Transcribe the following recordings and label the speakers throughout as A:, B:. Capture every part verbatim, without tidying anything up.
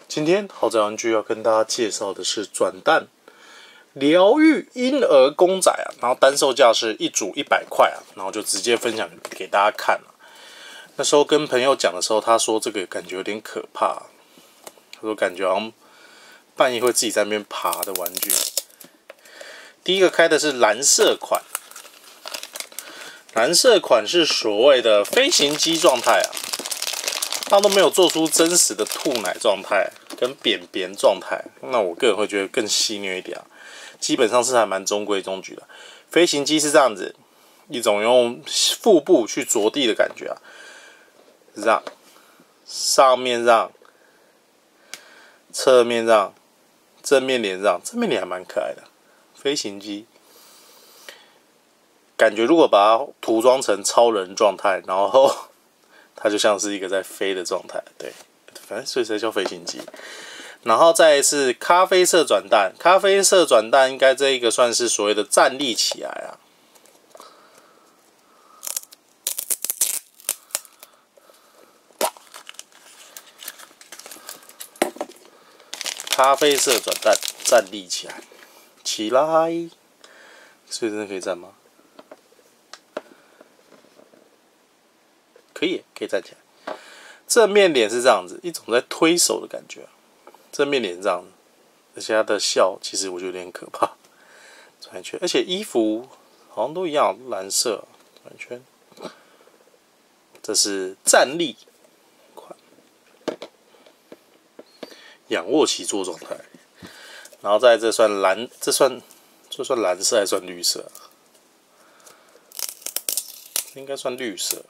A: 今天豪宅玩具要跟大家介绍的是转蛋疗愈婴儿公仔啊，然后单售价是一组一百块啊，然后就直接分享给大家看了。那时候跟朋友讲的时候，他说这个感觉有点可怕，他说感觉好像半夜会自己在那边爬的玩具。第一个开的是蓝色款，蓝色款是所谓的飞行机状态啊。它都没有做出真实的吐奶状态跟扁扁状态，那我个人会觉得更戏谑一点啊。基本上是还蛮中规中矩的。飞行机是这样子，一种用腹部去着地的感觉啊，让上面让，侧面让，正面脸让，正面脸还蛮可爱的。飞行机感觉如果把它涂装成超人状态，然后它就像是一个在飞的状态，对，反正所以才叫飞行机。然后再一次咖啡色转蛋，咖啡色转蛋应该这一个算是所谓的站立起来啊。咖啡色转蛋，站立起来，起来，所以真的可以站吗？可以，可以站起来。正面脸是这样子，一种在推手的感觉。正面脸是这样子，而且他的笑其实我觉得有点可怕。转一圈，而且衣服好像都一样，蓝色。转一圈，这是站立款，仰卧起坐状态。然后再这算蓝，这算这算蓝色还算绿色？应该算绿色。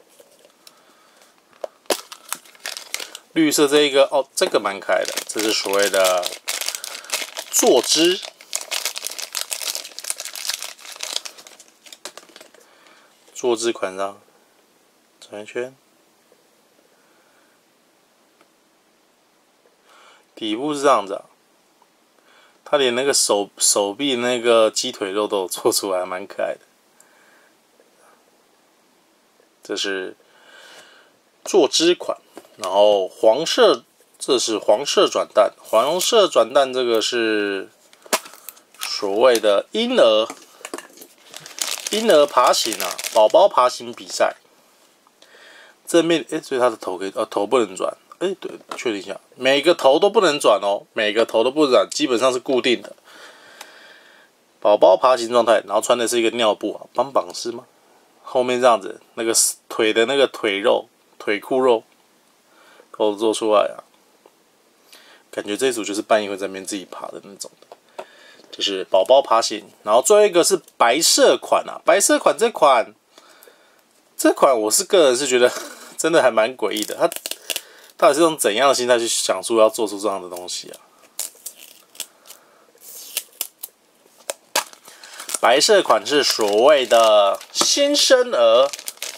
A: 绿色这一个哦，这个蛮可爱的，这是所谓的坐姿，坐姿款上转一圈，底部是这样子啊，它连那个手手臂那个鸡腿肉都有做出来，蛮可爱的。这是坐姿款。然后黄色，这是黄色转蛋，黄色转蛋这个是所谓的婴儿婴儿爬行啊，宝宝爬行比赛。正面哎，所以它的头可以，呃，头不能转，哎，对，确定一下，每个头都不能转哦，每个头都不能转，基本上是固定的。宝宝爬行状态，然后穿的是一个尿布啊，绑绑是吗？后面这样子，那个腿的那个腿肉、腿裤肉。都做出来啊，感觉这一组就是半夜会在那边自己爬的那种的，就是宝宝爬行。然后最后一个是白色款啊，白色款这款，这款我是个人是觉得真的还蛮诡异的，他到底是用怎样的心态去想出要做出这样的东西啊？白色款是所谓的新生儿。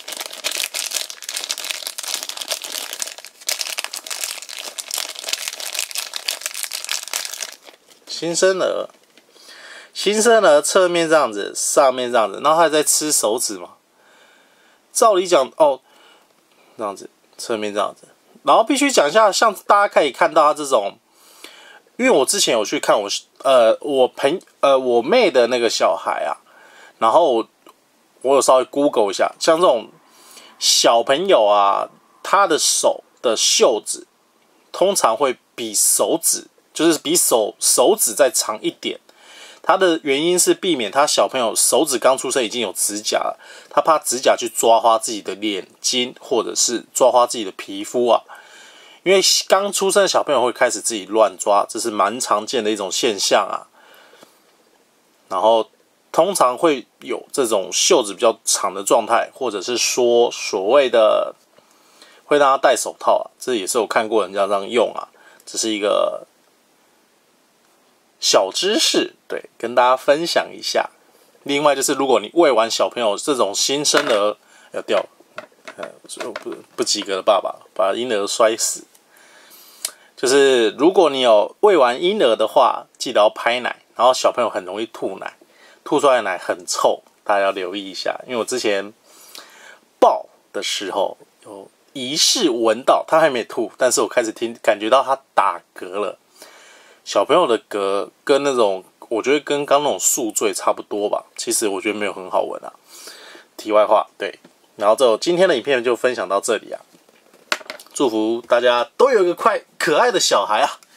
A: 新生儿，新生儿侧面这样子，上面这样子，然后他还在吃手指嘛？照理讲，哦，这样子，侧面这样子，然后必须讲一下，像大家可以看到他这种，因为我之前有去看我呃我朋呃我妹的那个小孩啊，然后我，我有稍微 Google 一下，像这种小朋友啊，他的手的袖子通常会比手指。就是比手手指再长一点，它的原因是避免他小朋友手指刚出生已经有指甲了，他怕指甲去抓花自己的眼睛，或者是抓花自己的皮肤啊。因为刚出生的小朋友会开始自己乱抓，这是蛮常见的一种现象啊。然后通常会有这种袖子比较长的状态，或者是说所谓的会让他戴手套啊，这也是有看过人家这样用啊，这是一个小知识，对，跟大家分享一下。另外就是，如果你喂完小朋友这种新生儿要掉，呃，不不及格的爸爸把婴儿摔死。就是如果你有喂完婴儿的话，记得要拍奶，然后小朋友很容易吐奶，吐出来的奶很臭，大家要留意一下。因为我之前抱的时候有疑似闻到，他还没吐，但是我开始听感觉到他打嗝了。小朋友的嗝跟那种，我觉得跟刚那种宿醉差不多吧。其实我觉得没有很好闻啊。题外话，对，然后这今天的影片就分享到这里啊。祝福大家都有一个快可爱的小孩啊！